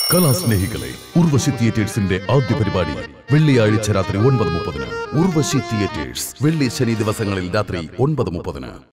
കലാസ്നേഹികളെ, ഉർവശി തിയേറ്റേഴ്സിന്റെ ആദ്യ പരിപാടി വെള്ളിയാഴ്ച രാത്രി 9:30. ഉർവശി തിയേറ്റേഴ്സ്, വെള്ളി ശനി ദിവസങ്ങളിൽ രാത്രി 9:30.